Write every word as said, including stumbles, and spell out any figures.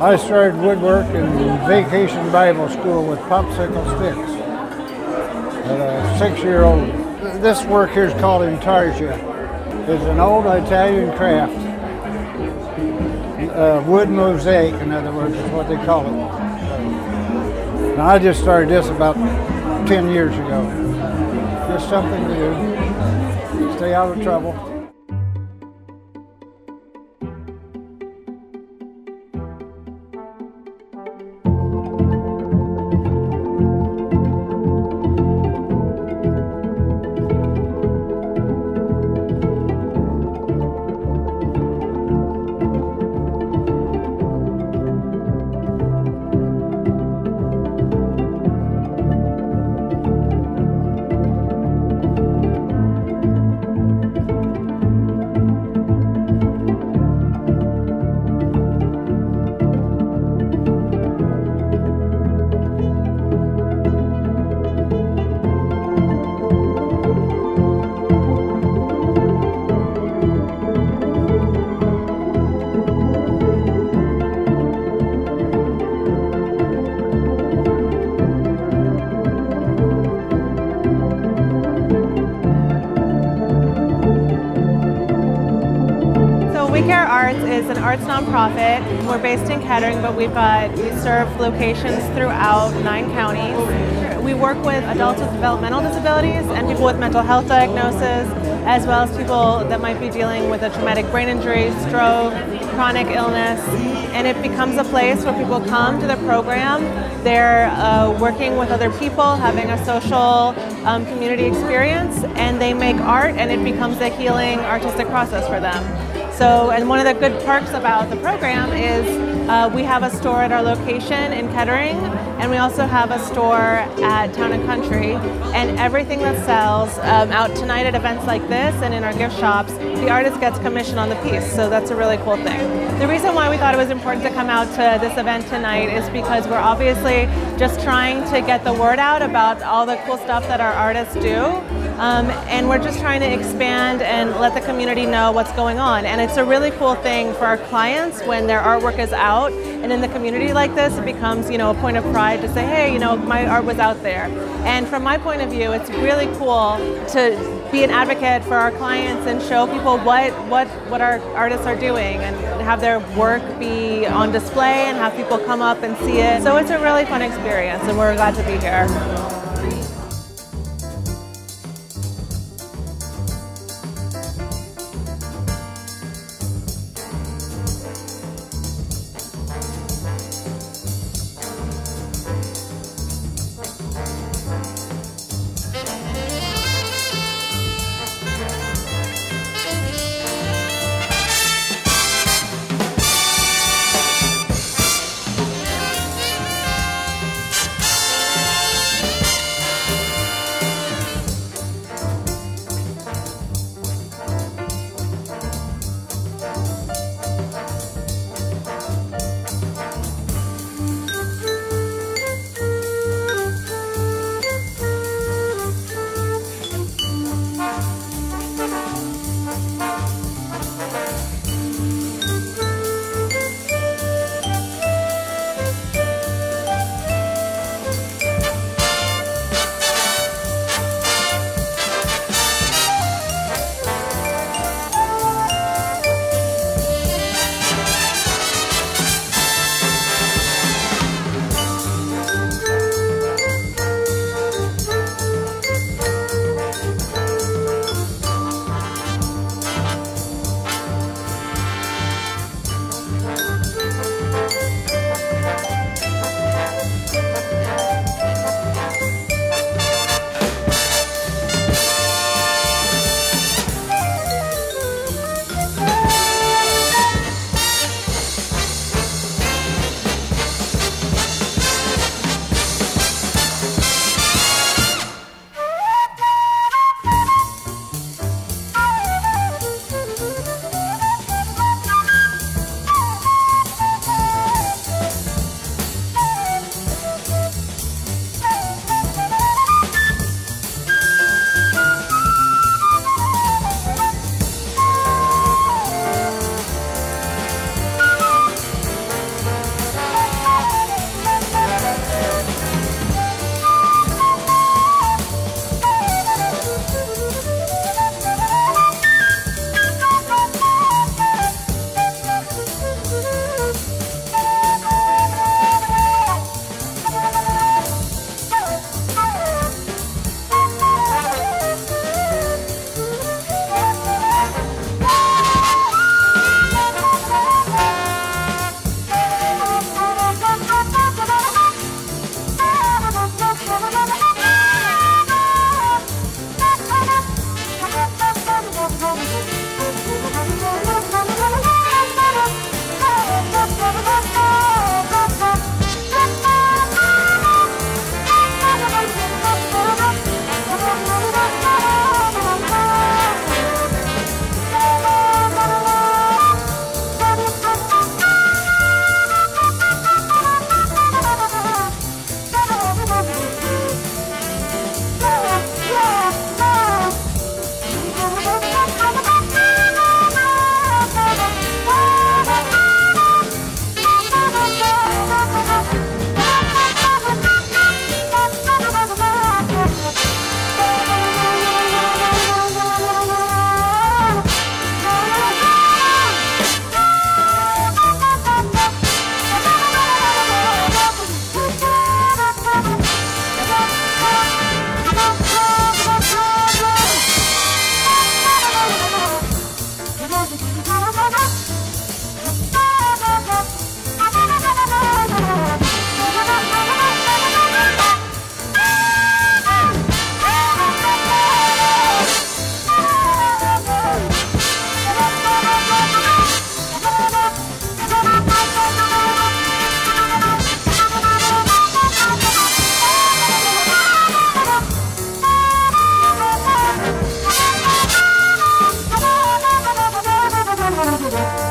I started woodwork in Vacation Bible School with popsicle sticks at a six-year-old. This work here is called intarsia. It's an old Italian craft. Uh, wood mosaic, in other words, is what they call it. Now, I just started this about ten years ago. Just something to do. Stay out of trouble. Arts is an arts nonprofit. We're based in Kettering, but we've got, we serve locations throughout nine counties. We work with adults with developmental disabilities and people with mental health diagnoses, as well as people that might be dealing with a traumatic brain injury, stroke, chronic illness. And it becomes a place where people come to the program. They're uh, working with other people, having a social um, community experience, and they make art, and it becomes a healing artistic process for them. So, and one of the good perks about the program is uh, we have a store at our location in Kettering, and we also have a store at Town and Country, and everything that sells um, out tonight at events like this and in our gift shops, the artist gets commission on the piece, so that's a really cool thing. The reason why we thought it was important to come out to this event tonight is because we're obviously just trying to get the word out about all the cool stuff that our artists do. Um, and we're just trying to expand and let the community know what's going on. And it's a really cool thing for our clients when their artwork is out, and in the community like this, it becomes, you know, a point of pride to say, hey, you know, my art was out there. And from my point of view, it's really cool to be an advocate for our clients and show people what, what, what our artists are doing, and have their work be on display and have people come up and see it. So it's a really fun experience, and we're glad to be here. Thank you.